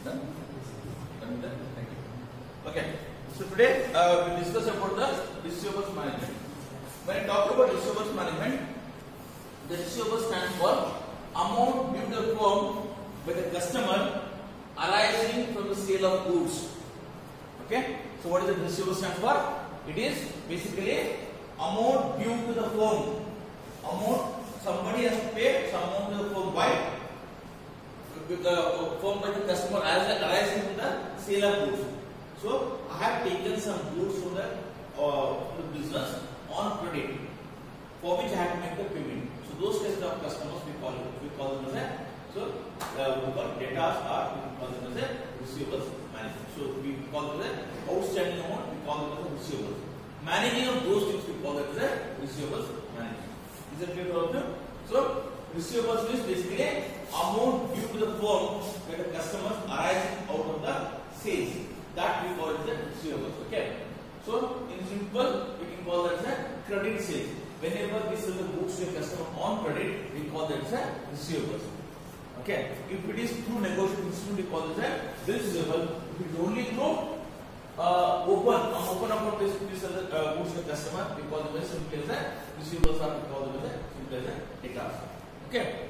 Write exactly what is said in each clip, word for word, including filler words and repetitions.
Done? Done with that? Thank you. Okay. So today uh, we discuss about the receivables management. When I talk about receivables management, the receivables stands for amount due to the firm by the customer arising from the sale of goods. Okay. So what is the receivables stand for? It is basically amount due to the firm. Amount somebody has to pay some amount to the firm. Why? With the firm by the customer as arising from the sale of goods. So I have taken some goods from the, uh, from the business on credit, for which I have to make the payment. So those kinds of customers we call we call them as a so uh, we call debtors or we call them as a receivables management. So we call them as a outstanding amount. We call them as a receivables. Managing of those things we call them as a receivables management. Is that clear to all of you? So receivables is basically amount due to the firm by the customers arising out of the sales. That we call it as receivables. Okay. So in simple, we can call that as a credit sales. Whenever we sell the goods to a customer on credit, we call that as a receivables. Okay. If it is through negotiation instrument, we call it as a bill receivable. If it is only through uh, open, on open account basis, we sell the uh, goods to the customer, we call them as simply as a receivables, or we call them as a simply as a debtors. Okay.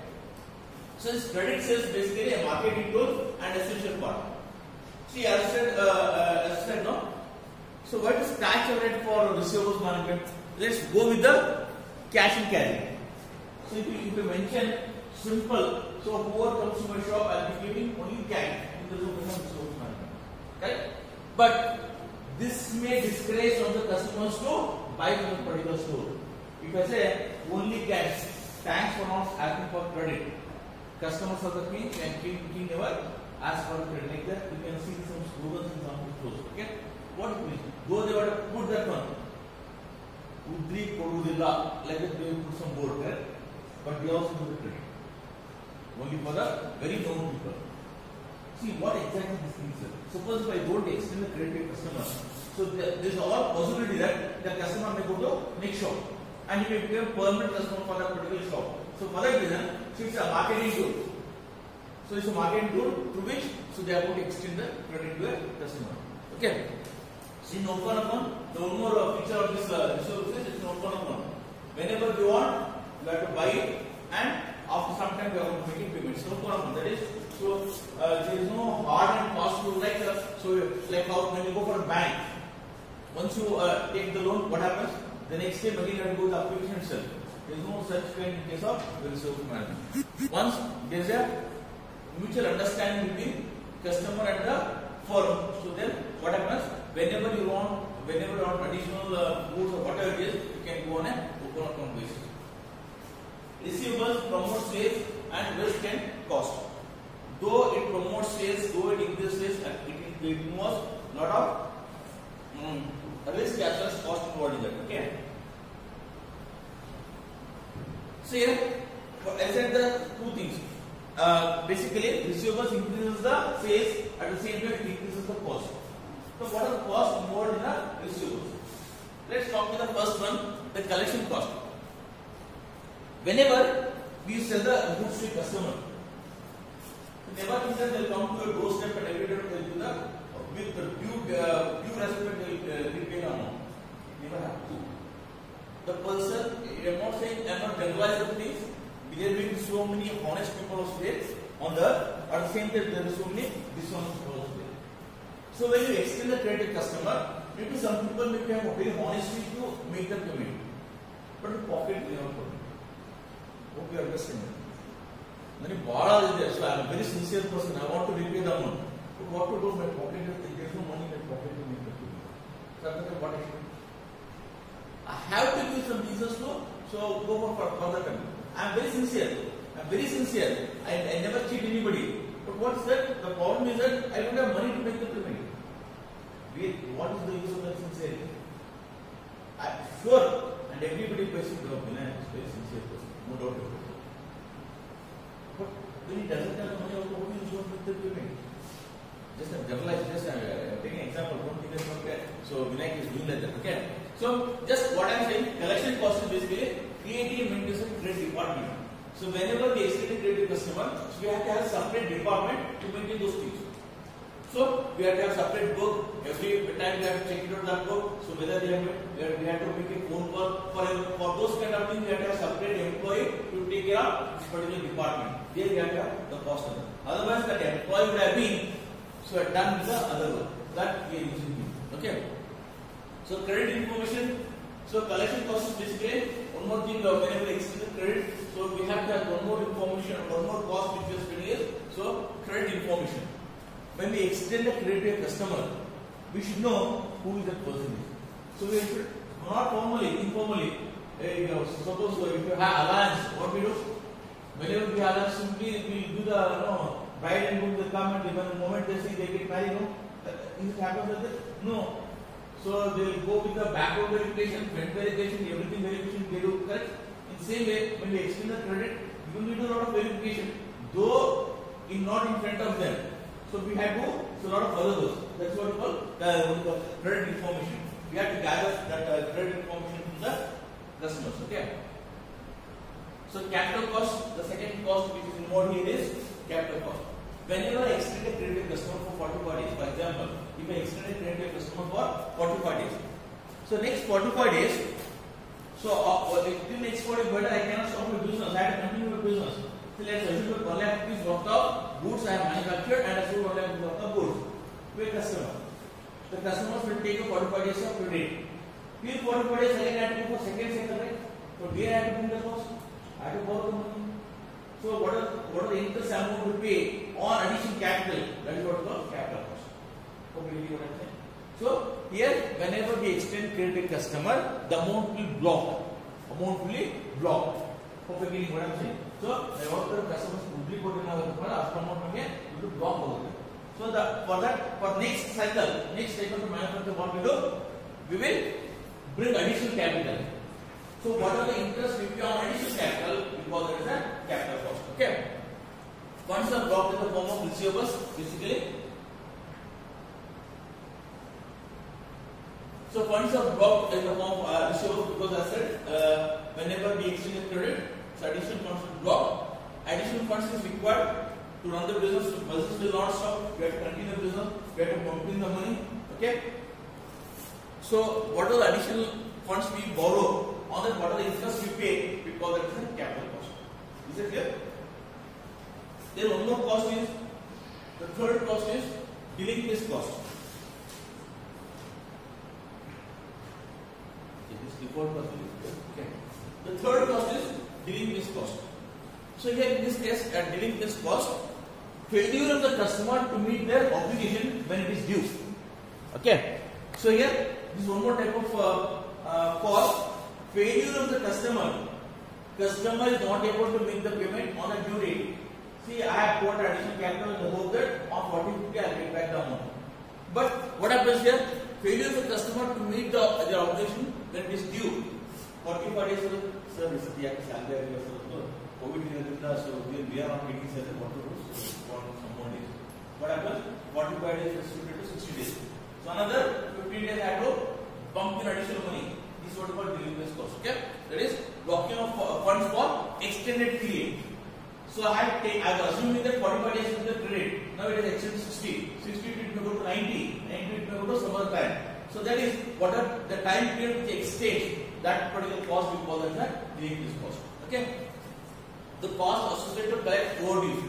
So this credit sales basically a marketing tool and essential part. See, as I said, uh, uh, as I said, no. So what is tax rate for receivables management? Let's go with the cash and carry. So if you, if you mention simple, so whoever comes to my shop, I'll be giving only cash in the room of receivables management. Right? But this may discourage some of the customers to buy from a particular store. If I say only cash, thanks for not asking for credit. Customers of the king and king, king never ask for credit. Like that, you can see some slogans in some stores. Okay? What it means? Though they were to put that one, Udri Kodudilla, like that they will put some board there, but they also do the credit. Only for the very known people. See what exactly this means. Suppose if I don't extend the credit to a customer, so there is all possibility that the customer may go to next shop and he may become a permanent customer for that particular shop. So for that reason, so it's a marketing tool. So it's a marketing tool through which so they are going to extend the credit to a customer. Okay. See, no one upon the one more uh, feature of this uh, resources is no one upon. Whenever we want, we have to buy it, and after some time we are going to make payments. No one upon. That is, so uh, there is no hard and fast rule like uh, so like how when you go for a bank, once you uh, take the loan, what happens? The next day again you have to go to the application itself. There is no such kind in case of the resource management. Once there is a mutual understanding between customer and the firm, so then what happens? Whenever you want, whenever you want additional uh, goods or whatever it is, you can go on a open account basis. Receivables promote sales and risk and cost. Though it promotes sales, though it increases sales, it, it involves lot of um, risk as well as cost involved in that. Okay. So here, I said the two things. Uh, basically, receivables increases the sales, at the same time it increases the cost. So what are the costs involved in the receivables? Let's talk with the first one, the collection cost. Whenever we sell the goods to a customer, never think that they will come to your doorstep and every day they will do the with the due, uh, due respect they will uh, repay the amount. Never have to. The person, I am not saying I am not generalizing the things. There will be so many honest people of state on the at the same time there are so many dishonest people of state. So when you extend the credit to customer, maybe some people may have very honestly to make the payment, but the pocket they have put. Hope you understand. Many bada is there, so I am a very sincere person. I want to repay the amount, but what to do? My pocket there is no money in my pocket to make the payment. So I think what I should. I have to give some reasons to so go for further time. I am very sincere. I am very sincere. I, I never cheat anybody. But what's that? The problem is that I don't have money to make the payment. Wait, what is the use of that sincerity? I am sure, and everybody pays it. Vinay is very sincere person, no doubt about it. But when he doesn't have the money, how do you use make the payment? Just a generalized, just I am taking an example. Don't think that's okay. So Vinay is doing like that. Okay. So just what I am saying, collection cost is basically creating a maintenance of credit department. So whenever we extend a credit to customer, so we have to have a separate department to maintain those things. So we have to have separate book. Every time we have to check it out that book. So whether we have, we have, we have to make a phone call for for those kind of things. We have to have separate employee to take care of this particular department. There we have to have the cost of it. Otherwise, that employee would have been so done with the other work that we are using here. Okay. So credit information. So collection cost is basically one more thing. Whenever we extend the credit, so we have to have one more information, one more cost which is spending is so credit information. When we extend the credit to a customer, we should know who is that person is. So we should not formally, informally. Uh, you know, suppose uh, if you have alliance, what we do? Whenever we have alliance, simply we do the you know, bride and groom will come and when the moment they see they get married, no, uh, is it happens like that? No. So they will go with the background verification, front verification, everything verification they do correct. In the same way, when we extend the credit, you need a lot of verification, though in not in front of them. So we have to so a lot of other those. That's what we call the credit information. We have to gather that uh, credit information from the customers. Okay. So capital cost, the second cost which is involved here is capital cost. Whenever I extend a credit to a customer for forty-five days, for example, if I extend a credit to a customer for forty-five days, so next forty-five days, so uh, till next forty-five days I cannot stop my business. I have to continue my business. So let's assume that one lakh rupees worth of goods I have manufactured and I sold one lakh rupees worth of goods to a customer. The customers will take a forty-five days of credit. Till forty-five days again I have to go for second cycle, right? So here I have to bring the cost. I have to borrow the money. So what are what are the interest amount to pay on additional capital? That is what we call capital cost. Okay, you what I'm saying? So here whenever we extend credit to customer, the amount will block. Amount will block. Perfectly what I'm saying. So I want the customers to be put in our amount again to block over there. So the for that for next cycle, next cycle to manufacture what we do, we will bring additional capital. So what are the interest we pay on additional capital? We call that as a capital cost. Okay. Funds are blocked in the form of receivables, basically. So funds are blocked in the form of uh, receivables because I said uh, whenever we exchange a credit, so additional funds will block. Additional funds is required to run the business. The business will not stop. We have to continue the business. We have to pump in the money. Okay. So what are the additional funds we borrow? On that, what are the interest we pay? We call that as a capital cost. Is it clear? Then one more cost is the third cost is delinquency cost. This default cost is okay. The third cost is delinquency cost. So here in this case, at delinquency cost, failure of the customer to meet their obligation when it is due. Okay. So here, this is one more type of uh, uh, cost. Failure of the customer. Customer is not able to make the payment on a due date. See, I have put additional capital in the hope that on forty fifty I will get back the amount. But what happens here? Failure of the customer to meet the their obligation when it is due. forty-five days ago, sir, this is the salary I was COVID so we are not getting salary. What to do? So for some more days. What happens? forty-five days is restricted to sixty days. So another fifteen days I have to pump in additional money. This is what we call delinquency cost. Okay, that is blocking of funds for extended period. So I have take, I was assuming that forty-five days is the credit. Now it is extended to sixty. sixty it may go to ninety. ninety it may go to some other time. So that is what are the time period which extends that particular cost we call that the delinquency cost. Okay, the cost associated to collect overdues.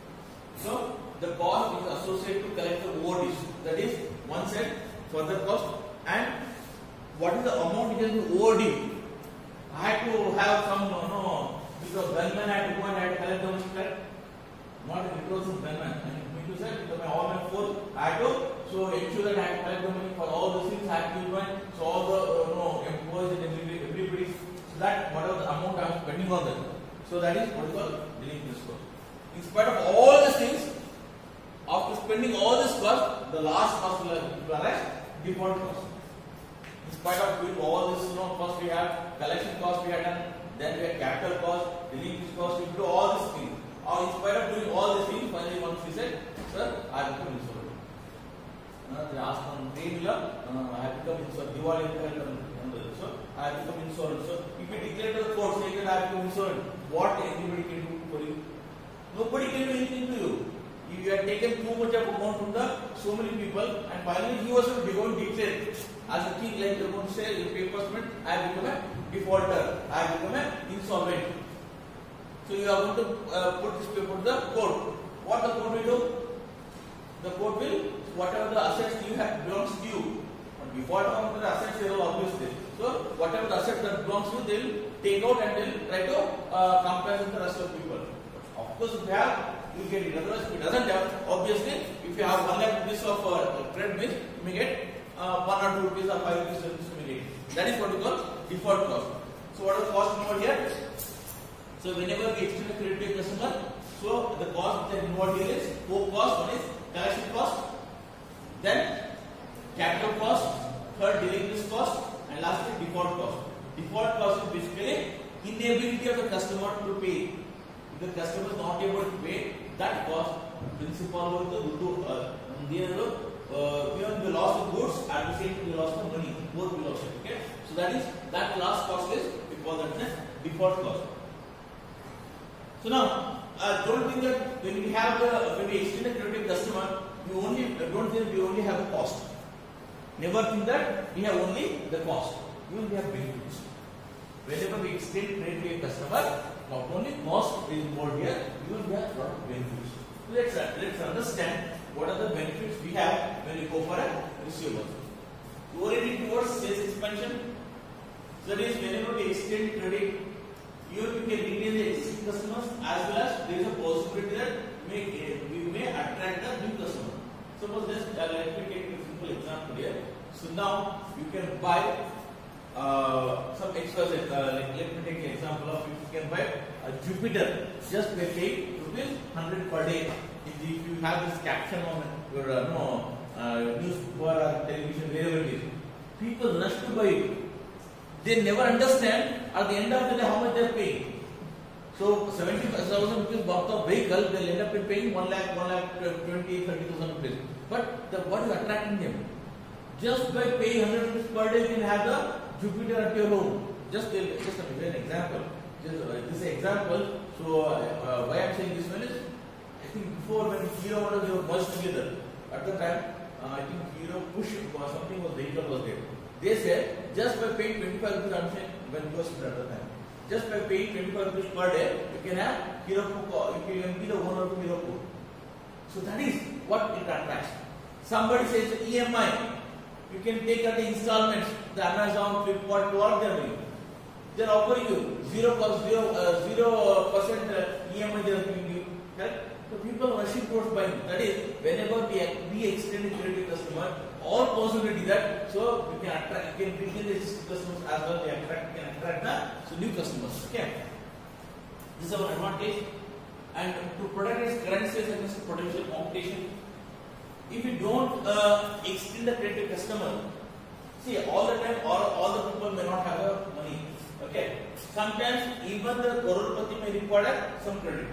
So the cost is associated to collect the overdues. That is one side further cost and what is the amount which has been overdue. I had to have some, you know, because bellman I had to go and I had to collect the money, correct? Not a recursive bellman. I mean to say, because my all my force, I had to so ensure that I had to collect the money for all those things. I had to use my so all the uh, you know employees and everybody, everybody, so that whatever the amount I am spending on them. So that is what is called delinquency cost. In spite of all these things, after spending all this cost, the last cost will arise default cost. In spite of doing all this, you know, cost we have, collection cost we have done, then we have capital cost, delinquency cost, we do all these things. Or in spite of doing all these things, finally once we said, sir, I have become insolvent. Uh, they asked on train, uh, I have become insolvent. Diwali, so I have become insolvent. So if you declare to the court saying that I have become insolvent, what anybody can do for you? Nobody can do anything to you. If you have taken taken too much of amount from the so many people, and finally he was going to declare as a king, like you're going to say in paper statement, I have become a defaulter, I have become an insolvent. So you are going to uh, put this paper to the court. What the court will do? The court will, whatever the assets you have belongs to you. Default on the assets here obviously. So whatever the assets that belongs to you, they will take out and they will try to uh, compare with the rest of people. Of course, if you have, you get it. Otherwise, if it doesn't have, obviously, if you have one lakh rupees of uh, credit means you may get uh, one or two rupees or five rupees you may get. That is what we call default cost. So what is the cost involved here? So whenever we extend a credit to a customer, so the cost that involved here is four costs. One is collection cost, then capital cost, third delinquency cost, and lastly default cost. Default cost is basically inability of the customer to pay. If the customer is not able to pay, that cost principal will do uh, even the loss of goods at the same time the loss of money, both will loss. Okay, so that is that last cost is we call that as default cost. So now, uh, don't think that when we have the when we extend a credit to customer, we only don't think we only have a cost. Never think that we have only the cost. We will have benefits. Whenever we extend credit to a customer, not only cost is involved here, we will have a lot of benefits. Let's let's understand what are the benefits we have when we go for a receivable. Oriented towards sales expansion. So that is whenever we extend credit, you can retain the existing customers as well as there is a possibility that may, we may attract the new customer. Suppose just uh, let me take a simple example here. So now you can buy uh, some extra. Uh, like let me take an example of if you can buy a Jupiter just by paying rupees hundred per day. If you have this caption on your uh, no uh, newspaper or television wherever it is, people rush to buy it. They never understand at the end of the day how much they are paying. So seventy-five thousand rupees worth of vehicle, they will end up paying one lakh, one lakh twenty, thirty thousand rupees. But the, what is attracting them? Just by paying one hundred rupees per day, you can have the Jupiter at your home. Just just an example. Just uh, this example. So uh, uh, why I am saying this one is, I think before when Hero Honda they were merged together. At the time, uh, I think Hero Push or something was vehicle was there. They said just by paying twenty-five rupees, I'm saying when it was at the time, just by paying twenty-five rupees per day, you can have Hero Cook, you can be the owner of Hero Cook. So that is what it attracts. Somebody says E M I, you can take at the installments, the Amazon, Flipkart, what they are doing. They are offering you zero cost, zero, uh, zero percent uh, E M I they are giving you. Right? So people are rushing towards buying. That is, whenever we, we extend it to the customer, all possibility that so we can attract, we can retain the existing customers as well. They attract, we can attract the so new customers. Okay, this is our advantage, and to protect its current sales against potential competition. If you don't uh, extend the credit to customer, see all the time, all all the people may not have the money. Okay, sometimes even the crorepati may require some credit.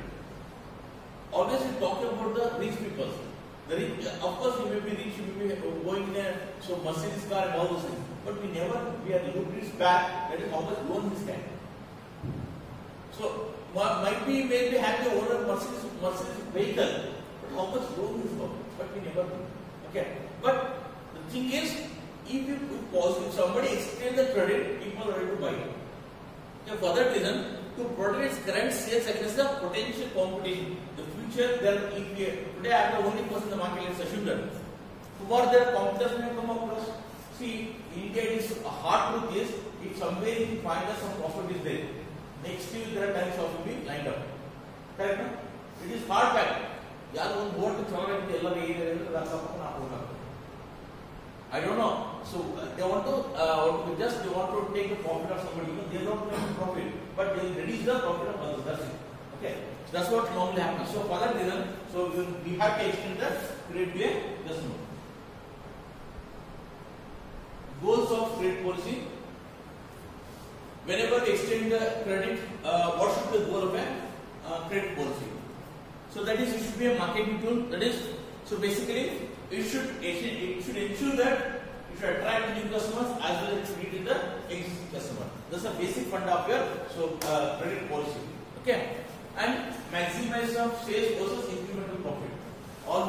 Always we talk about the rich people. The rich, of course, you may be rich, you may be going there, so Mercedes car and all those things. But we never, we are looked this back, that is how much loan this can. So, might be, may be have the owner of Mercedes, Mercedes vehicle, but how much loan is got? But we never do. Okay. But the thing is, if you pause, if somebody extend the credit, people are ready to buy it. So, for that reason, to protect its current sales against the potential competition. The future, then if we, today I am the only person in the market, let's assume that. Tomorrow their competitors may come across. See, India is a hard truth is, if somewhere you find that some profit is there, next year there are times of be lined up. Correct? No? It is hard fact. Yaar one board to throw at the L R A, I don't know. So uh, they want to uh, just they want to take the profit of somebody. You know, they don't make the profit, but they will reduce the profit of others. That's it. Okay. So that's what normally happens. So for that reason, so we have to extend the credit to a customer. Goals of credit policy. Whenever we extend the credit, uh, what should be the goal of a uh, credit policy? So that is, it should be a marketing tool. That is, so basically, it should it should ensure that it should attract new customers as well as retain the existing customer. That's the basic fund of your so uh, credit policy. Okay, and maximize of sales versus incremental profit. Always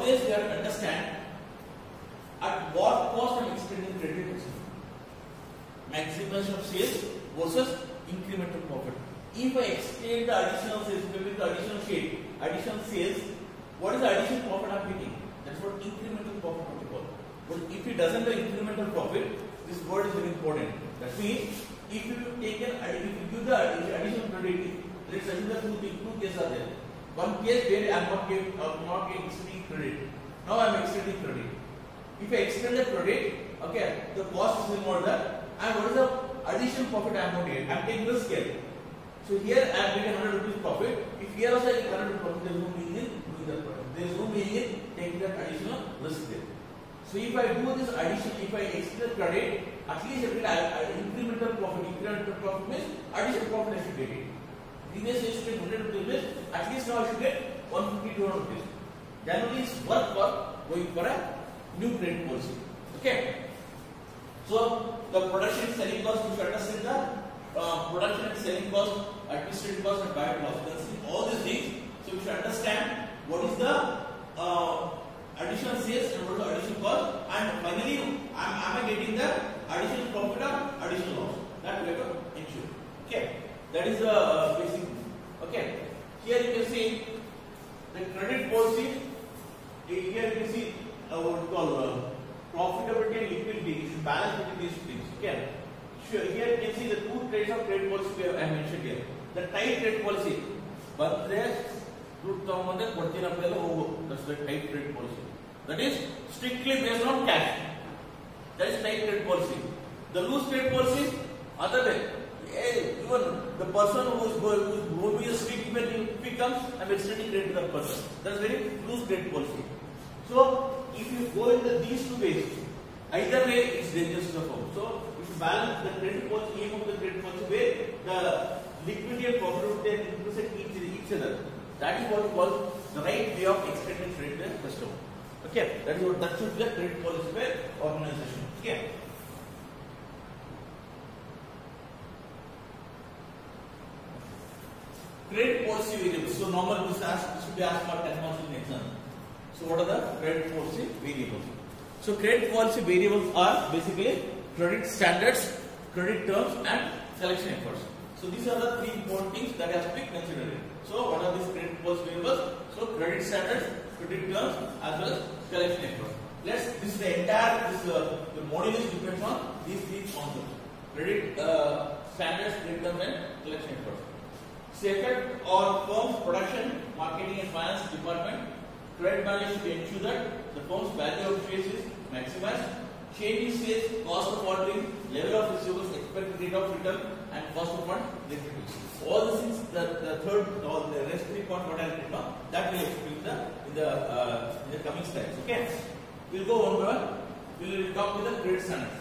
always we have to understand at what cost I'm extending credit. Maximization of sales versus incremental profit. If I extend the additional sales, maybe the additional shade, additional sales, what is the additional profit I'm getting? That's what incremental profit we call. But if it doesn't have incremental profit, this word is very important. That means if you take an, if you give the additional credit, let's assume that two, two cases are there. One case where I am not getting, uh, not getting extending credit. Now I am extending credit. If I extend the credit, okay, the cost is more than, and what is the additional profit I am going to get? I am taking the scale. So here I am getting one hundred rupees profit. If here also I get one hundred profit, there is no meaning in doing that profit. There is no meaning in taking that additional risk there. So if I do this addition, if I extend the credit, at least I get incremental profit. Incremental profit means additional profit I should get it. Previously I used to get one hundred rupees, at least now I should get one fifty, two hundred rupees. Generally it's worth for going for a new credit policy. Okay. So the production and selling cost, we should understand the uh, production and selling cost, administrative cost and bad loss. Considering all these things, so we should understand what is the uh, additional sales and what is the additional cost, and finally am, am I getting the additional profit or additional loss? That we have to ensure. Okay, that is the uh, basic thing. Okay, here you can see the credit policy. Here you can see uh, what we call uh, profitability and liquidity. You should balance between these things. Okay. Sure. Here you can see the two types of credit policy we have I mentioned here. The tight credit policy. But there, that's the tight credit policy. That is strictly based on cash. That is tight credit policy. The loose credit policy, other way. Even the person who is going to be a street, when he comes, I am extending credit to that person. That is very loose credit policy. So if you go in the, these two ways, either way it's dangerous to the firm. So if you balance the credit policy, aim of the credit policy where the liquidity and profitability intersect each, each other. That is what we call the right way of extending credit to the customer. Okay, that is what that should be the credit policy where organization. Okay. Credit policy variables. So normal this should be asked for ten marks in exam. So what are the credit policy variables? So credit policy variables are basically credit standards, credit terms and collection efforts. So these are the three important things that have to be considered. So what are these credit policy variables? So credit standards, credit terms as well as collection efforts. Let's this is the entire this uh, the module is depends on these three concepts: credit uh, standards, credit terms and collection efforts. Second, or firm's production, marketing and finance department. Credit manager should ensure that the firm's value of trade is maximized. Change in sales, cost of ordering, level of receivables, expected rate of return, and cost of fund liquidity. All these things, the, the third, or the rest three point what I have written on, that will explain in the in the uh, in the coming slides. Okay, we'll go one by one. We'll talk with the credit standards.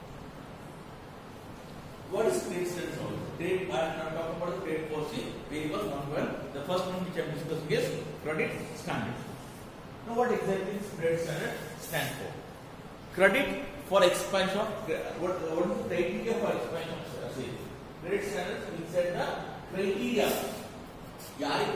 What is credit standards? Credit, I am talking about the credit policy variables one by one. The first one which I am discussing is credit standards. Now, what exactly is credit standard stand for? Credit for expansion of what, what is the criteria for expansion of sales? Credit standards will set the criteria. That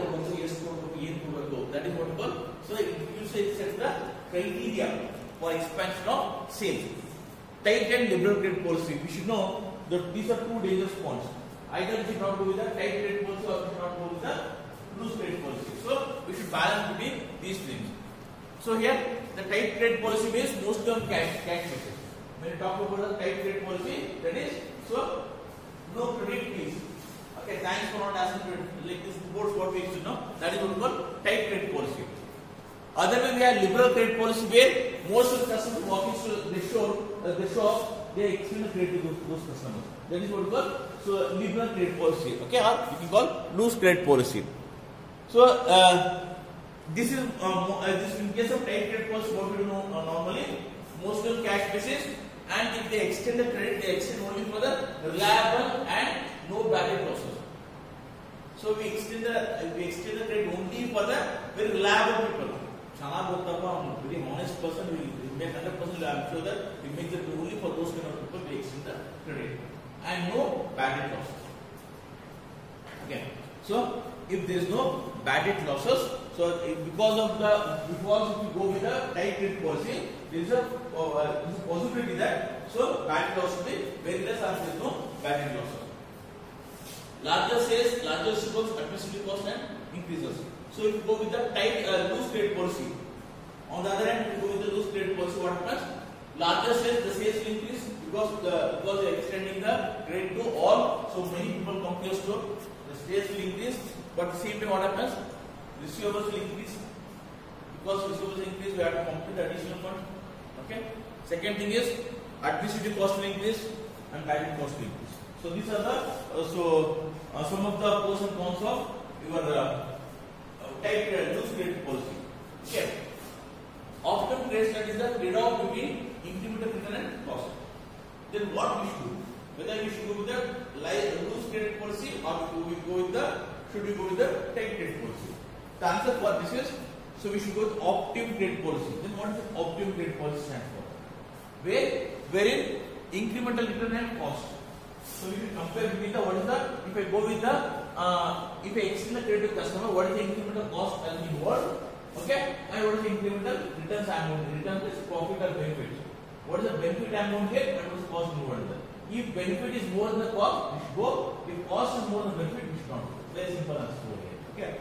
is what we call. So you say it sets the criteria for expansion of sales. Tight and liberal credit policy. We should know that these are two dangerous points. Either we should not go with the tight credit policy or we should not go with the loose credit policy. So we should balance between these things. So here the tight credit policy means most of cash cash basis. When you talk about the tight credit policy, that is so no credit fees. Okay, thanks for not asking credit. Like this board what we should know. That is what we call tight credit policy. Other way we have liberal credit policy where most of the customers walk into the shop, uh, the shop, they extend the credit to those, those customers. That is what we call so liberal credit policy. Okay, or you can call loose credit policy. So uh, this is um, uh, this in case of tight credit policy, what we do know uh, normally, most of cash basis, and if they extend the credit, they extend only for the reliable and no bad debt losses. So we extend the we extend the credit only for the very reliable people. Very honest person, we make one hundred percent. I am sure that we make it only for those kind of people. We extend the credit and no bad debt losses. Okay. So if there is no bad debt losses, so if because of the because if you go with the tight credit policy, there is a, uh, there is a possibility that so bad loss will be very less or there is no bad loss. Larger sales, larger receivables, administrative cost and increases. So if you go with the tight uh, loose credit policy, on the other hand, if you go with the loose credit policy, what happens? Larger sales, the sales will increase because the because they are extending the credit to all, so many people come to your store. The sales will increase, but at the same time, what happens? Receivables will increase. Because receivables increase, we have to complete the additional fund. Okay. Second thing is administrative cost will increase and bad cost will increase. So these are the uh, so uh, some of the pros and cons of your uh, uh, tight uh, loose credit policy. Okay. Often credit study is the trade-off between incremental return and cost. Then what we should do? Whether we should go with the loose credit policy or should we go with the should we go with the tight credit policy? The answer for this is so we should go with optimum credit policy. Then what does optimum credit policy stand for? Where wherein incremental return and cost. So we will compare between the what is the if I go with the uh, if I extend the credit to customer, what is the incremental cost as involved? Okay, and what is the incremental returns I am going to return is profit or benefit. What is the benefit I am going to get and what is the cost involved? If benefit is more than the cost, we should go. If cost is more than benefit, we should not go. Very simple answer over here. Okay.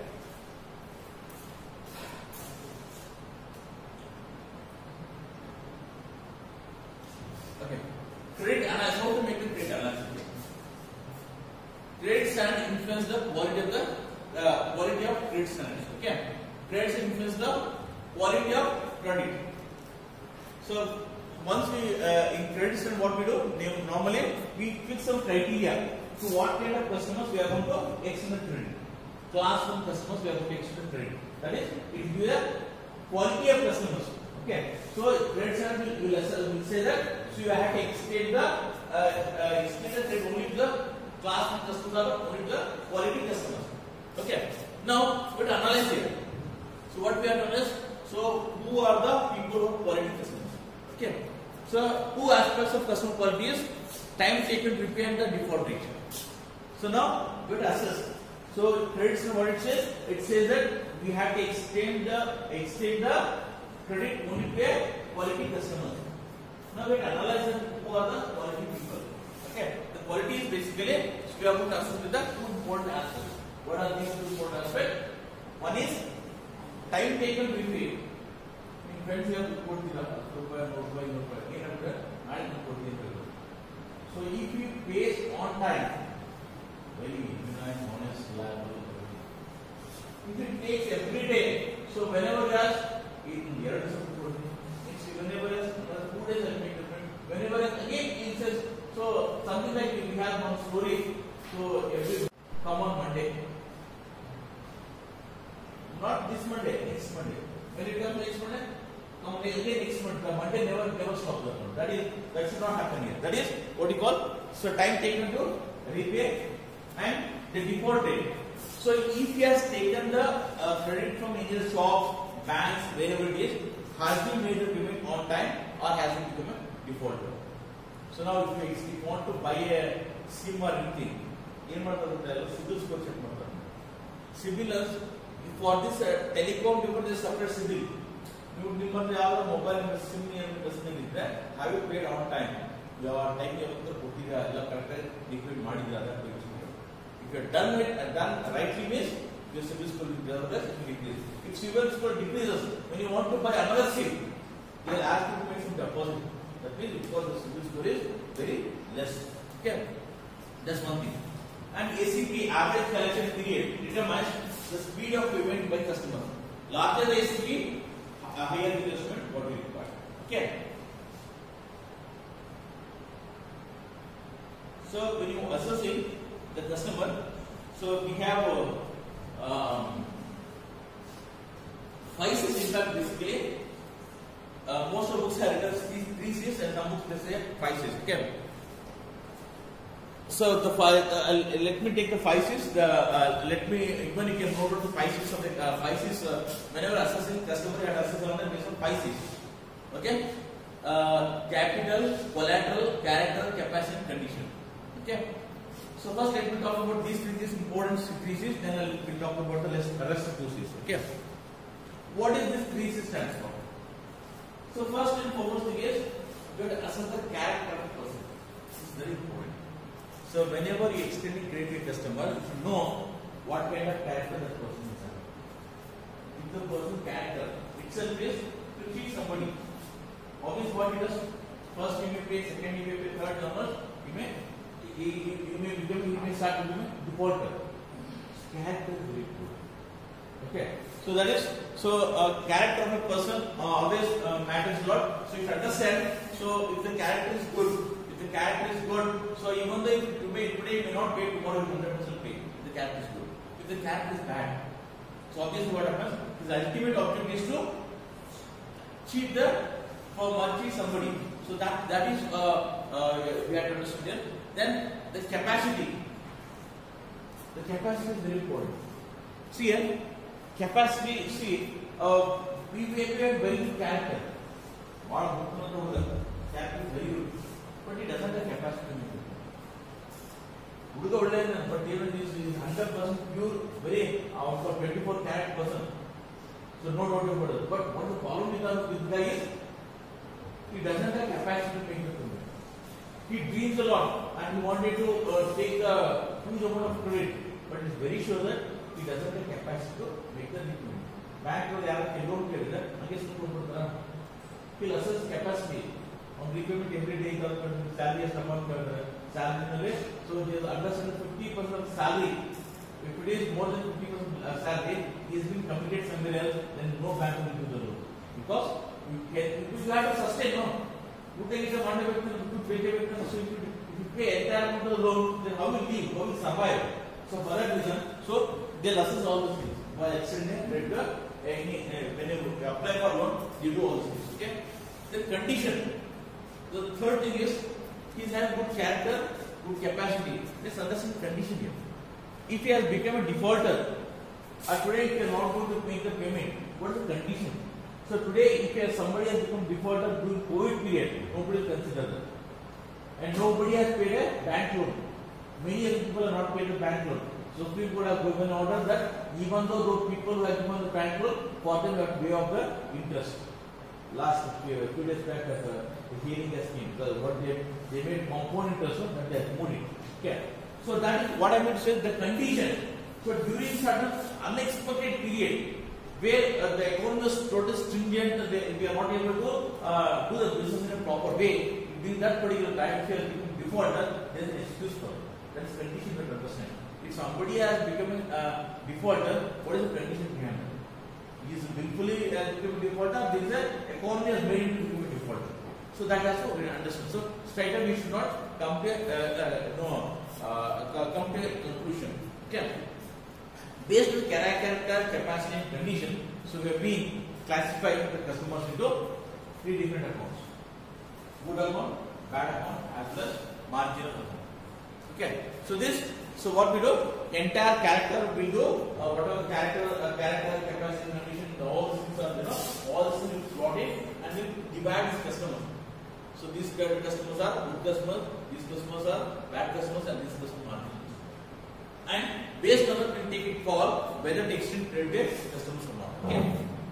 Okay. Credit analysis. How to make the credit analysis? Credit standard influence the quality of the uh, quality of credit standards. Okay. Credit influence the quality of credit. So once we uh, in credit standard, what we do normally we fix some criteria to what kind of customers we are going to extend the credit. Class one customers we are going to extend the credit. That is, it will be the quality of customers. Okay. So credit standard will, will, will say that so you have to extend the uh, uh, extend the credit only to the class one customers or only to the quality customers. Okay. Now we have to analyze here. So what we have to analyze? So who are the people who are quality customers? Okay. So two aspects of customer quality is time taken to repay and the default rate. So now we have to assess. So credit standard what it says? It says that we have to extend the extend the credit only to quality customers. Now we have to analyze who are the quality people. Okay. The quality is basically we are going to assess with the two important aspects. What are these two important aspects? One is time taken to repay. In friends, you have to put the rupees, rupees, rupees, eight hundred and forty. So if you pay on time, very nice, honest, reliable. If it takes every day, so whenever you ask, in year is whenever you ask, two days will make different. Whenever again it says, so something like we have one story. So every come on Monday. Not this Monday, next Monday. When it comes next Monday, come again next Monday. The Monday never never stops. That is that should not happen here. That is what you call so time taken to repay and the default rate. So if he has taken the uh, credit from any shops, banks, wherever it is, has been made the payment on time or has been become a default. So now if you, if you want to buy a SIM or anything, ಏನು ಮಾಡ್ತಾರೆ CIBIL score check ಮಾಡ್ತಾರೆ. CIBIL for this uh, telecom people there is separate CIBIL. ನೀವು ನಿಮ್ಮಲ್ಲಿ ಯಾವ mobile sim ಏನು ಬಸ್ನಲ್ಲಿ ಇದ್ರೆ have you paid on time? ಯಾವ ಟೈಮ್ ಯಾವತ್ತು ಕೊಟ್ಟಿದ್ದೀರಾ ಎಲ್ಲ ಕರೆಕ್ಟ್ ಡಿಕ್ಲೇರ್ ಮಾಡಿದ್ದೀರಾ ಅದರ ಬಗ್ಗೆ. If you have done it and done rightly means your CIBIL score will decrease. If CIBIL score decreases when you want to buy another SIM, they will ask you to pay some deposit. That means because the CIBIL score is very less. Okay, that's one thing. And A C P, average collection period, determines the speed of payment by customer. Larger the A C P, higher the investment what we require. Okay. So when you assessing the customer, so we have uh, um, five C's. In fact, basically, uh, most of books have written three, three C's and some books they say five C's. Okay. So the five, uh, let me take the five C's. The uh, let me even you can note the five C's of the uh, five C's. Uh, whenever assessing customer, you have to assess on the basis of five C's. Okay, uh, capital, collateral, character, capacity, condition. Okay. So first let me talk about these three C's, important three C's. Then I will talk about the rest, the rest of two C's. Okay. what is this three C stands for? So first and foremost thing is you have to assess the character of the person. This is very important. So whenever you extend credit to a customer, you should know what kind of character that person is having. If the person's character itself is to cheat somebody, obviously what he does, first he may pay, second he may pay, third number, he may he, he, he may become, he may start becoming a defaulter. Character is very good. Okay, so that is so uh, character of a person uh, always uh, matters a lot. So you should understand. So if the character is good, if the character is good, so even though if you may, today you may not pay, tomorrow you hundred percent pay. If the character is good. If the character is bad, so obviously what happens? His ultimate objective is to cheat the for cheat somebody. So that that is uh, uh, we have to understand here. Then the capacity. The capacity is very important. See here, capacity. See, uh, we we have very good character. Character is very good, but he doesn't have capacity. But even this is hundred percent pure, very out of twenty-four carat person. So no doubt about it. But what the problem with this guy is, he doesn't have capacity to make the payment. He dreams a lot and he wanted to uh, take a huge amount of credit, but he's very sure that he doesn't have capacity to make the payment. Bank will have a loan credit. I guess he'll assess capacity on repayment every day. The salary has come out, salary. So he has understood fifty percent of salary. If it is more than fifty percent salary, he has been committed somewhere else, then no bank will give the loan. Because you, can, you have to sustain, no? You take it a one day, you pay it, so if you, if you pay entire amount of the loan, then how will you live? How will you survive? So for that reason, so they'll assess all those things. By extending regular, any, when you apply for loan, you do all those things. Okay? The condition. The third thing is, he has good character, good capacity. Let's understand the condition here. If he has become a defaulter, or today if he is not going to make the payment, what is the condition? So today, if he has, somebody has become defaulter during COVID period, nobody will consider that. And nobody has paid a bank loan. Many other people have not paid a bank loan. So Supreme Court have given order that even though those people who have given the bank loan, for them you have to pay off the interest. Last few, few days back, uh, the hearing has came. So what they they made compound interest, but they have moved it. Okay. So that is what I meant to say. The condition. So during certain unexpected period, where uh, the economy is totally stringent, they, we are not able to uh, do the business in a proper way. During that particular time, if you are becoming defaulter, there is an excuse for it. That is condition to understand. If somebody has become a uh, defaulter, what is the condition behind it? He is willfully uh, become a defaulter. There is an economy has made him to become a defaulter. So that also we understand. So straight away we should not come to uh, uh, no uh, come to a conclusion. Okay. Based on character, capacity, and condition, so we have been classifying the customers into three different accounts: good account, bad account, as well as marginal account. Okay. So this, so what we do, entire character we do uh, whatever character, uh, character, capacity, condition, all these things are, you know, all these things we plot it and we divide these customers. So these customers are good customers, these customers are bad customers, and these customers are marginal. And based on that, we take it call whether to extend credit to customers or not. Okay.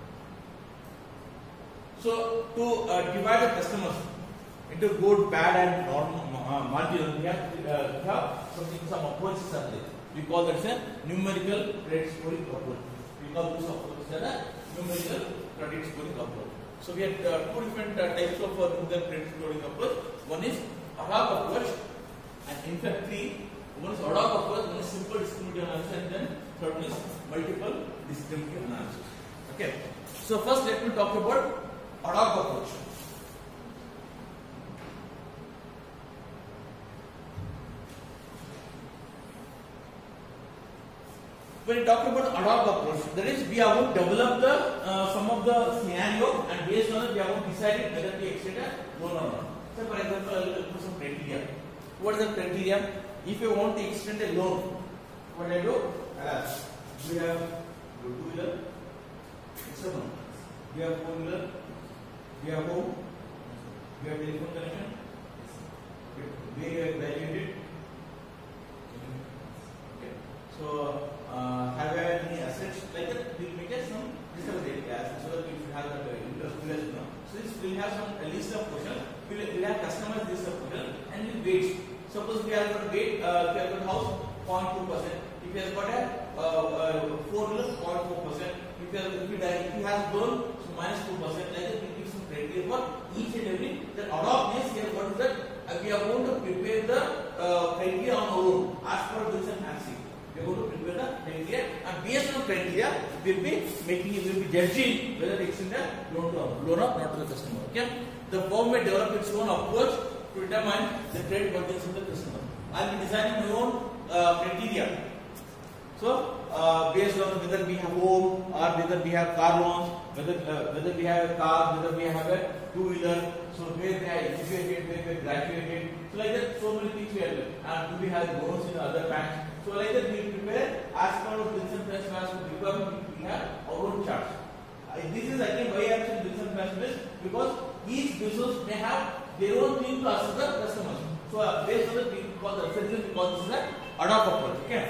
So to uh, divide the customers into good, bad, and normal, uh, marginal, we have, uh, have something, some approaches are there. We call that as a numerical credit scoring approach. We call this approach as a numerical credit scoring approach. So we have uh, two different uh, types of uh, numerical credit scoring approach. One is ad hoc approach, and in fact three. One is ad hoc approach, one is simple discriminative analysis, and then third one is multiple discriminative analysis. Okay. So first let me talk about ad hoc approach. When we talk about ad hoc approach, that is we have to develop the uh, some of the scenario, and based on it we have to decide whether we extend a loan or not. So for example, I will put some criteria. What is the criteria? If you want to extend a loan, what I do? Uh, we have two-wheeler, it's a loan. We have four-wheeler, we have home, we have telephone connection, we have graduated. Okay. So, uh, have I any assets like that? We will make some this is the yeah, so that we should have that uh, no. So this will have some a list of questions. We will we'll have customized list of questions and we'll weight. Suppose we have got weight, uh, we have got house zero point two percent. If he has got a uh, uh, four wheeler zero point four percent. If he has if he, if he has blown so minus two percent. Like that we give some criteria for each and every. Then out of this we have got that uh, we are going to prepare the uh, criteria on our own as per Wilson Hansen. We are going to prepare the criteria and based on criteria we will be making it will be judging whether the extender blown to blown up not to the customer. Okay. The firm may develop its own approach to determine the credit worthiness of the customer. I will be designing my own uh, criteria. So, uh, based on whether we have home or whether we have car loans, whether uh, whether we have a car, whether we have a two wheeler, so where they are educated, where they are graduated, so like that, so many things we have. And do we have loans in other banks? So like that, we prepare as per of Wilson Price Management requirement. We have our own charts. Uh, this is again why I am Wilson Price Management because each business may have their own thing to assess the customers. So uh, based on that, we call the reference because this is an ad hoc approach. Okay.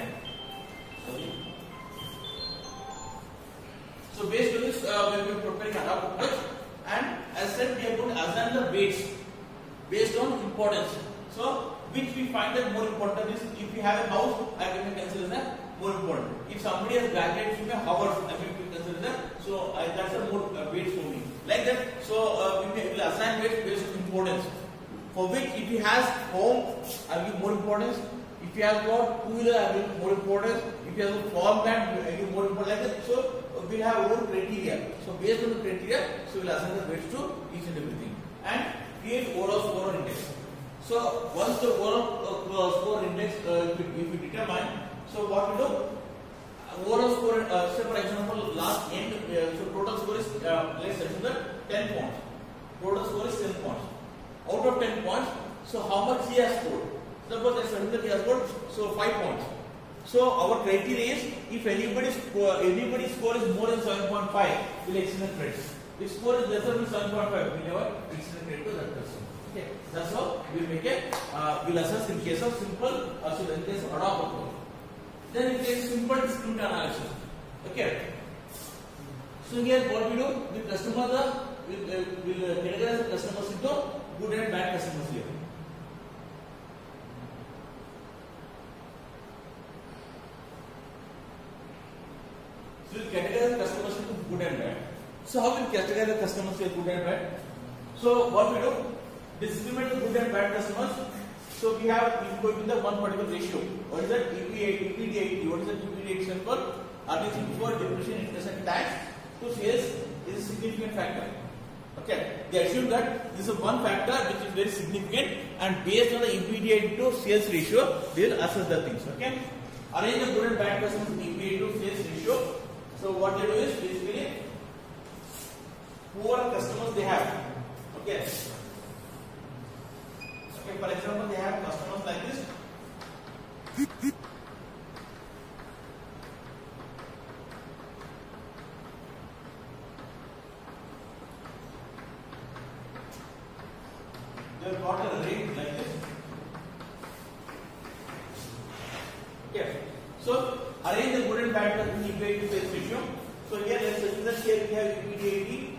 So based on this, uh, we will prepare ad hoc approach, and as said, we are going to assign the weights based on importance. So which we find that more important is if we have a house, I can consider that more important. If somebody has graduated from a Harvard, I will consider that. So uh, that's a more uh, weights for me. Like that. So uh, we will assign weights based on importance. For which if he has home, I will give more importance. If he has got two wheeler, I will give more importance. If he has a farmland, I will give more importance. Like that. So we will have our own criteria. So based on the criteria, so we will assign the weights to each and everything and create overall score index. So once the overall uh, score index uh, if, we, if we determine, so what we do? Overall score, uh, say for example, last end, uh, so total score is uh, let's assume that ten points. Total score is ten points. Out of ten points, so how much he has scored? Suppose let's assume that he has scored so five points. So our criteria is if anybody's score, anybody's score is more than seven point five, we'll extend the credit. If score is lesser than seven point five, we'll never extend the credit to that person. Okay, that's how we'll make it. Uh, we'll assess in case of simple, uh, so in case of ad hoc approach. Then in case of simple discrete analysis. Okay. So here what we do, we customer the will uh, will uh, categorize the customers into good and bad customers here. So we categorize the customers into good and bad. So how will we categorize the customers into good and bad? So what we do, discriminate the good and bad customers. So we have we go with the one particular ratio. What is that? E P D eighty. What is that? E P D eighty stand for? Earnings before depreciation, interest and tax to sales is a significant factor. Okay, they assume that this is one factor which is very significant, and based on the E P D eighty to sales ratio, they will assess the things. Okay, arrange the good and bad customers in E P D eighty to sales ratio. So what they do is basically poor customers they have. Okay. Okay, for example, they have customers like this. They have got a rate like this. Okay. So arrange the good and bad in E P D eighty to sales ratio. So here let's assume that here we have E P D eighty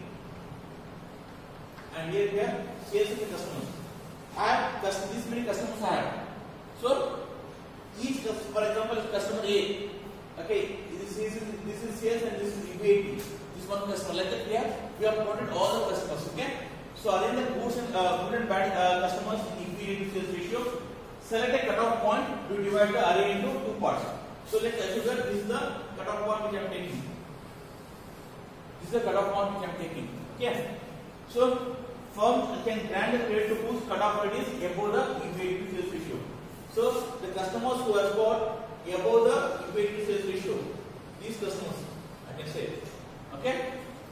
and here we have sales to the customers. I have this many customers I have. So each for example customer A, okay, this is this is sales and this is E P D eighty. This one customer like that we have we have plotted all the customers. Okay. So arrange the good and uh, good and bad uh, customers in E P D eighty to sales ratio. Select a cutoff point to divide the array into two parts. So let's assume that this is the cutoff point which I am taking. This is the cutoff point which I am taking. Okay. So firm can grant the credit to whose cutoff rate is above the E P D eighty to sales ratio. So the customers who have got above the E P D eighty to sales ratio, these customers I can say. Okay.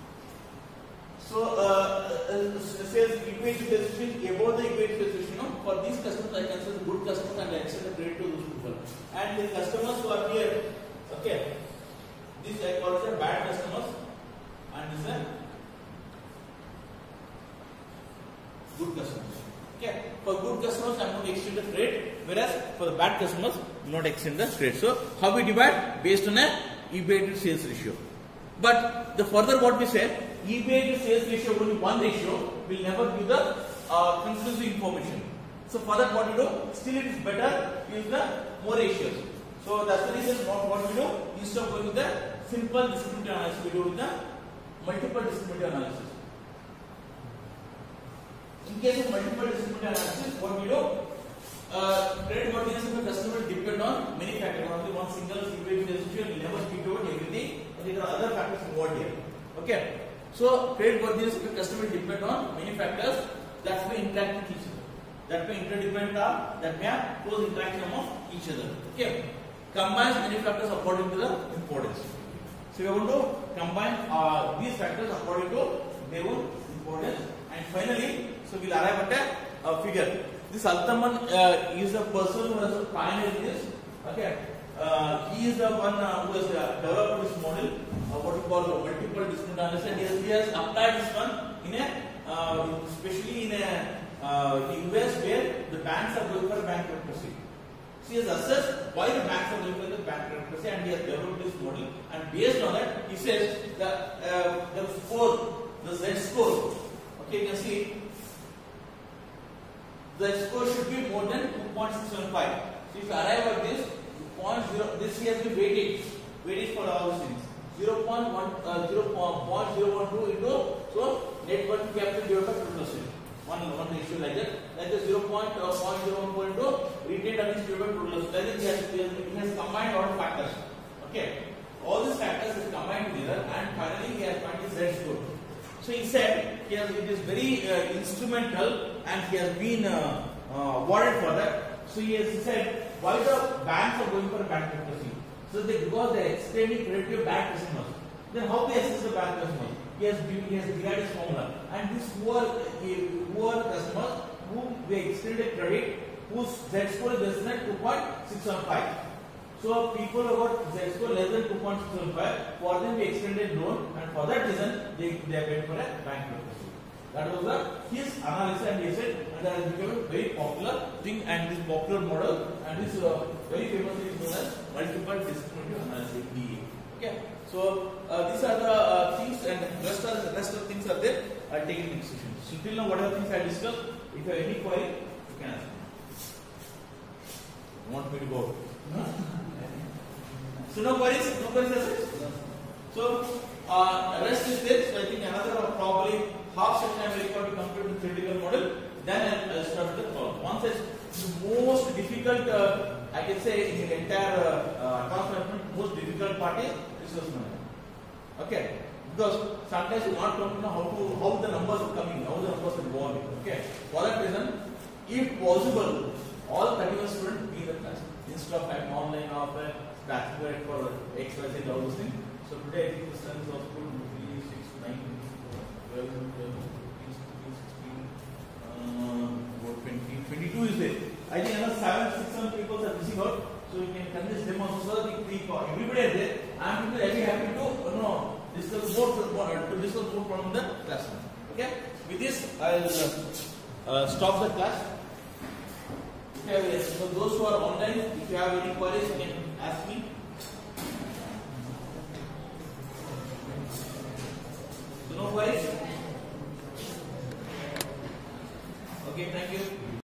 So uh, uh, sales E P D eighty to sales ratio above the E P D eighty to sales ratio. No? For these customers I can say good customers and I extend the credit to those people. And the customers who are here, okay, these I call them bad customers and this is good customers. Okay, for good customers I am going to extend the credit, whereas for the bad customers I will not extend the credit. So how we divide? Based on a E P D eighty to sales ratio. But the further what we say, eBay to sales ratio only one ratio will never give the uh, conclusive information. So for that what we do, still it is better to use the more ratios. So that's the reason what, what we do, instead of going with the simple discriminative analysis, we do with the multiple discriminative analysis. In case of multiple discriminative analysis, what we do, uh, credit worthiness of the customer depend on many factors. Only one single eBay relationship will never speak about everything, but there are other factors involved here. Okay. So credit worthiness of the customer depend on many factors that may interact with each other. That may interdependent are, that may have close interaction among each other. Okay. Combines many factors according to the importance. So we want to combine uh, these factors according to their own importance. And finally, so we'll arrive at a uh, figure. This Altman uh, is a person who has a pioneered this. Okay. Uh, he is the one uh, who has uh, developed this model, uh, what we call the multiple discriminative analysis. And he has, he has applied this one in a, uh, especially in a uh, U S where the banks are going for bankruptcy. So he has assessed why the banks are going for the bankruptcy, and he has developed this model. And based on that, he says that uh, the score, the Z score. Okay, you can see the score should be more than two point six seven five. So if you arrive at this, point zero, this has been weightage, weightage for all these things. zero point one, uh, zero point zero one two into, so net working capital divided by total assets. One, one ratio like that. Like the zero point zero one into retained earnings divided by total assets. That is, he has, he has combined all factors. Okay. All these factors is combined together, and finally he has found his Z score. So he said he has, it is very uh, instrumental, and he has been uh, uh, awarded for that. So he has said why the banks are going for a bankruptcy. So they, because they are extending credit to bank customers. Then how they assess the bank customers? He has he has derived his formula, and these who are who are customers who they extended credit whose Z score is less than two point six seven five. So people who got Z score less than two point six seven five, for them we extended loan, and for that reason they they are paid for a bankruptcy. That was the his analysis, and he said, and that has become a very popular thing, and this popular model, and this uh, very famous thing is known as multiple discriminative analysis. Okay, so uh, these are the uh, things, and the rest of the rest of the things are there. I'll take it in next session. So till now, whatever things I discussed, if you have any query, you can ask me. You want me to go? No. So no queries, no queries as such. So uh, rest is there. So I think another uh, probably half session I will require to complete the theoretical model. Then I'll uh, start with the problem. Once it's the most difficult, uh, I can say in the entire uh, uh, management, most difficult part is resource management. Okay, because sometimes you want to know how to how the numbers are coming, how the numbers are evolving. Okay, for that reason, if possible, all thirty-one students be in the class instead of having online or offline. That's for X, Y, Z, all those things. So today I think the students of school three, six, nine, twelve, twelve, fifteen, sixteen, uh, twenty, twenty-two is there. I think another seven, six, seven people are missing out. So you can convince them also. So the three, everybody is there. I am very happy to you know discuss more to discuss more from the classroom. Okay. With this, I will uh, uh, stop the class. Okay, so those who are online, if you have any queries, you can ask me. So no queries? Okay, thank you.